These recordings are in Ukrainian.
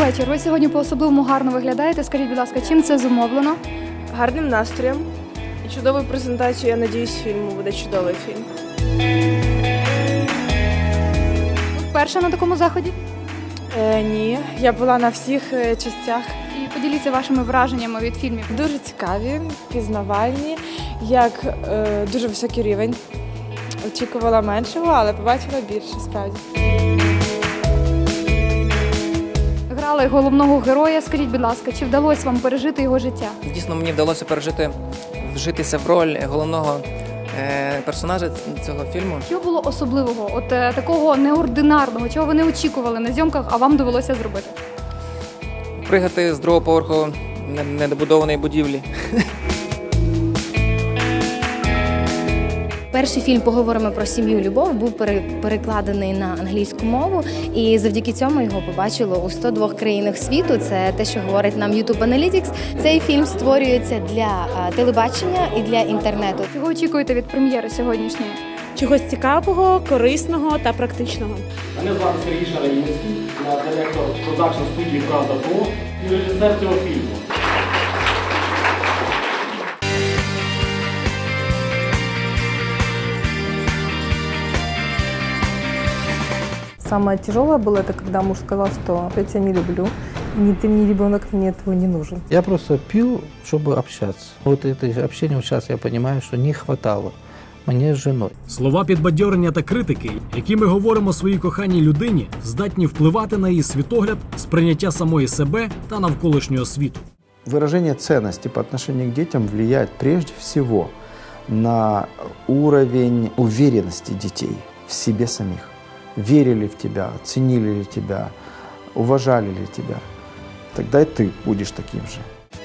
вечір. Ви сьогодні по-особливому гарно виглядаєте. Скажіть, будь ласка, чим це зумовлено? Гарним настроєм і чудовою презентацією. Я надіюсь, фільму буде чудовий фільм. Вперше на такому заході? Ні, я була на всіх частях. І поділіться вашими враженнями від фільмів. Дуже цікаві, пізнавальні, як дуже високий рівень. Очікувала меншого, але побачила більше, справді. Грали головного героя. Скажіть, будь ласка, чи вдалося вам пережити його життя? Дійсно, мені вдалося вжитися в роль головного персонажа цього фільму. Що було особливого, от такого неординарного, чого ви не очікували на зйомках, а вам довелося зробити? Пригати з другого поверху недобудованої будівлі. Перший фільм «Поговоримо про сім'ю. Любов» був перекладений на англійську мову, і завдяки цьому його побачило у 102 країнах світу. Це те, що говорить нам YouTube Analytics. Цей фільм створюється для телебачення і для інтернету. Чого очікуєте від прем'єри сьогоднішньої? Чогось цікавого, корисного та практичного. Мене звати Сергій Шараїнський, я директор продакшн студії «Правда Про» і режисер цього фільму. Самое тяжелое было, это когда муж сказал, что я тебя не люблю, ты мне ребенок, мне твой не нужен. Я просто пил, чтобы общаться. Вот это общение сейчас я понимаю, что не хватало мені з жіною. Слова підбадьорення та критики, які ми говоримо своїй коханій людині, здатні впливати на її світогляд, сприйняття самої себе та навколишнього світу. Выражение ценности по отношению к детям влияет прежде всего на уровень уверенности детей в себе самих. Верили в тебя, ценили ли тебя, уважали ли тебя. Тогда и ты будешь таким же.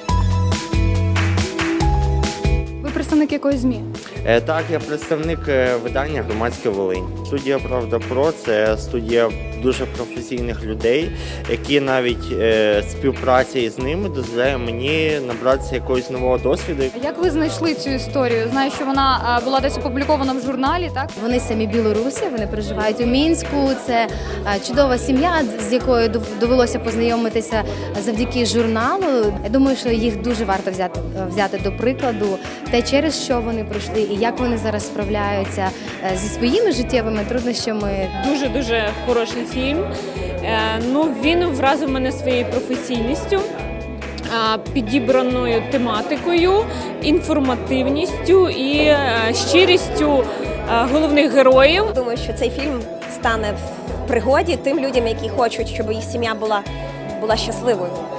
Ви представник якої ЗМІ? Так, я представник видання «Громадська Волинь». Студія «Правда Про» – це студія дуже професійних людей, які навіть співпраця із ними дозволяє мені набратися якогось нового досвіду. Як ви знайшли цю історію? Знаю, що вона була десь опублікована в журналі, так? Вони самі білоруси, вони проживають у Мінську. Це чудова сім'я, з якою довелося познайомитися завдяки журналу. Я думаю, що їх дуже варто взяти до прикладу, те, через що вони пройшли і як вони зараз справляються зі своїми життєвими труднощами. Дуже хороший фільм. Він вразив мене своєю професійністю, підібраною тематикою, інформативністю і щирістю головних героїв. Думаю, що цей фільм стане в пригоді тим людям, які хочуть, щоб їх сім'я була щасливою.